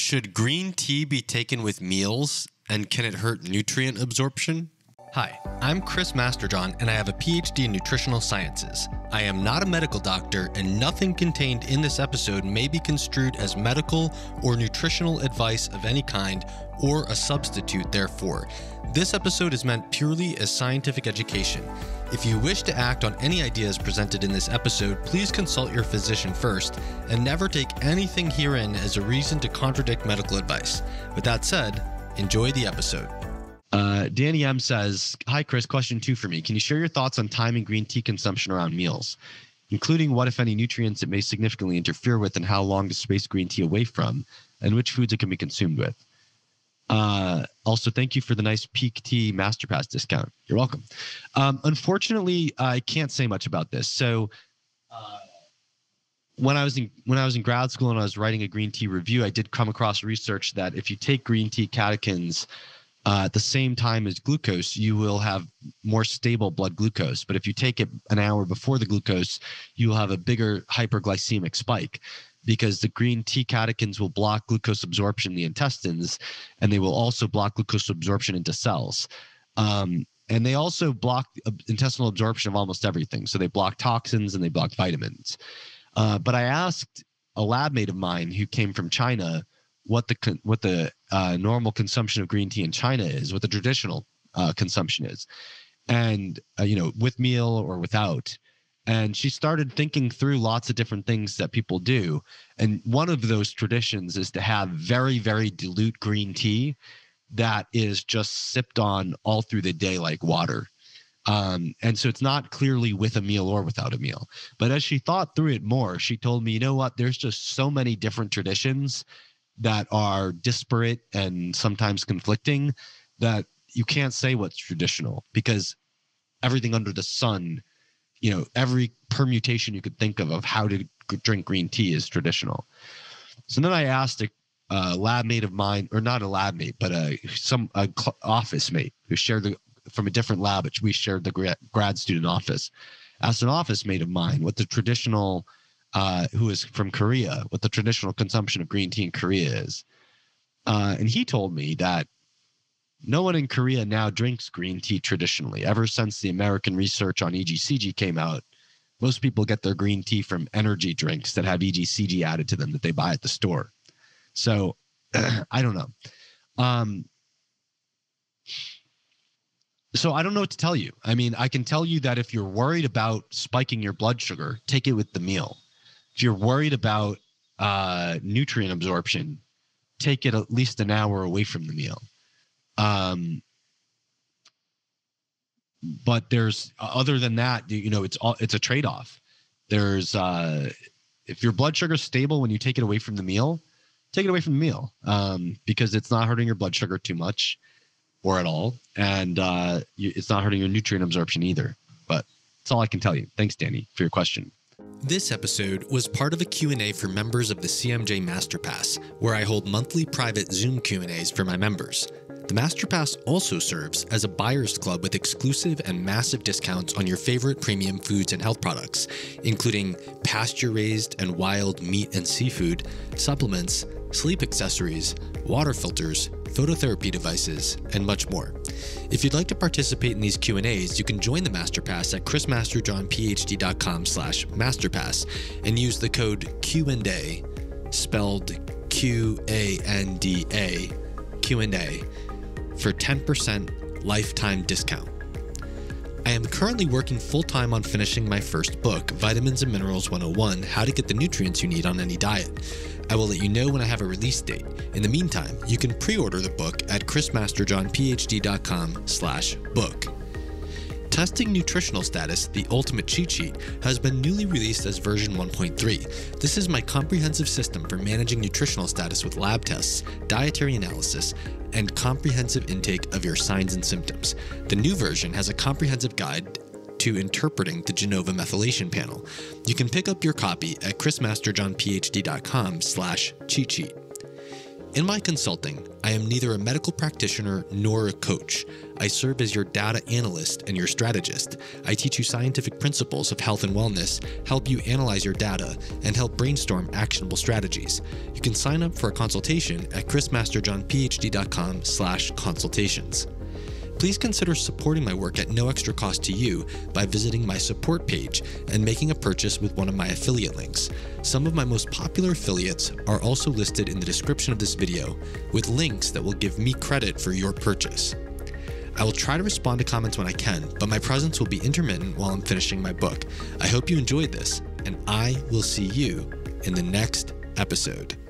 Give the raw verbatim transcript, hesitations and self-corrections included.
Should green tea be taken with meals, and can it hurt nutrient absorption? Hi, I'm Chris Masterjohn, and I have a P H D in nutritional sciences. I am not a medical doctor, and nothing contained in this episode may be construed as medical or nutritional advice of any kind, or a substitute therefore. This episode is meant purely as scientific education. If you wish to act on any ideas presented in this episode, please consult your physician first, and never take anything herein as a reason to contradict medical advice. With that said, enjoy the episode. Uh, Danny M says, hi Chris, question two for me. Can you share your thoughts on timing green tea consumption around meals, including what, if any, nutrients it may significantly interfere with and how long to space green tea away from, and which foods it can be consumed with? Uh, also, thank you for the nice Peak Tea Masterpass discount. You're welcome. Um, unfortunately, I can't say much about this. So uh, when I was in when I was in grad school and I was writing a green tea review, I did come across research that if you take green tea catechins uh, at the same time as glucose, you will have more stable blood glucose. But if you take it an hour before the glucose, you will have a bigger hyperglycemic spike, because the green tea catechins will block glucose absorption in the intestines, and they will also block glucose absorption into cells. Um, and they also block intestinal absorption of almost everything. So they block toxins and they block vitamins. Uh, but I asked a lab mate of mine who came from China what the what the uh, normal consumption of green tea in China is, what the traditional uh, consumption is, and uh, you know, with meal or without. And she started thinking through lots of different things that people do. And one of those traditions is to have very, very dilute green tea that is just sipped on all through the day like water. Um, and so it's not clearly with a meal or without a meal. But as she thought through it more, she told me, you know what, there's just so many different traditions that are disparate and sometimes conflicting that you can't say what's traditional, because everything under the sun, you know, every permutation you could think of of how to drink green tea is traditional. So then I asked a uh, lab mate of mine, or not a lab mate, but a some a cl- office mate who shared the from a different lab, which we shared the gra- grad student office. Asked an office mate of mine what the traditional, uh, who is from Korea, what the traditional consumption of green tea in Korea is, uh, and he told me that no one in Korea now drinks green tea traditionally. Ever since the American research on E G C G came out, most people get their green tea from energy drinks that have E G C G added to them that they buy at the store. So I don't know. Um, so I don't know what to tell you. I mean, I can tell you that if you're worried about spiking your blood sugar, take it with the meal. If you're worried about uh, nutrient absorption, take it at least an hour away from the meal. Um, but there's other than that, you know, it's all, it's a trade-off. There's, uh, if your blood sugar is stable when you take it away from the meal, take it away from the meal, um, because it's not hurting your blood sugar too much or at all. And, uh, you, it's not hurting your nutrient absorption either, but that's all I can tell you. Thanks, Danny, for your question. This episode was part of a Q and A for members of the C M J Masterpass, where I hold monthly private Zoom Q and A's for my members. The Masterpass also serves as a buyer's club with exclusive and massive discounts on your favorite premium foods and health products, including pasture-raised and wild meat and seafood, supplements, sleep accessories, water filters, phototherapy devices, and much more. If you'd like to participate in these Q and A's, you can join the Masterpass at chrismasterjohnphd.com slash masterpass and use the code Q and A, spelled Q A N D A, Q and A, for ten percent lifetime discount. I am currently working full-time on finishing my first book, Vitamins and Minerals one oh one, How to Get the Nutrients You Need on Any Diet. I will let you know when I have a release date. In the meantime, you can pre-order the book at chrismasterjohnphd.com slash book. Testing Nutritional Status, the Ultimate Cheat Sheet, has been newly released as version one point three. This is my comprehensive system for managing nutritional status with lab tests, dietary analysis, and comprehensive intake of your signs and symptoms. The new version has a comprehensive guide to interpreting the Genova methylation panel. You can pick up your copy at chrismasterjohnphd.com slash cheat sheet. In my consulting, I am neither a medical practitioner nor a coach. I serve as your data analyst and your strategist. I teach you scientific principles of health and wellness, help you analyze your data, and help brainstorm actionable strategies. You can sign up for a consultation at chris masterjohn p h d dot com slash consultations. Please consider supporting my work at no extra cost to you by visiting my support page and making a purchase with one of my affiliate links. Some of my most popular affiliates are also listed in the description of this video with links that will give me credit for your purchase. I will try to respond to comments when I can, but my presence will be intermittent while I'm finishing my book. I hope you enjoyed this, and I will see you in the next episode.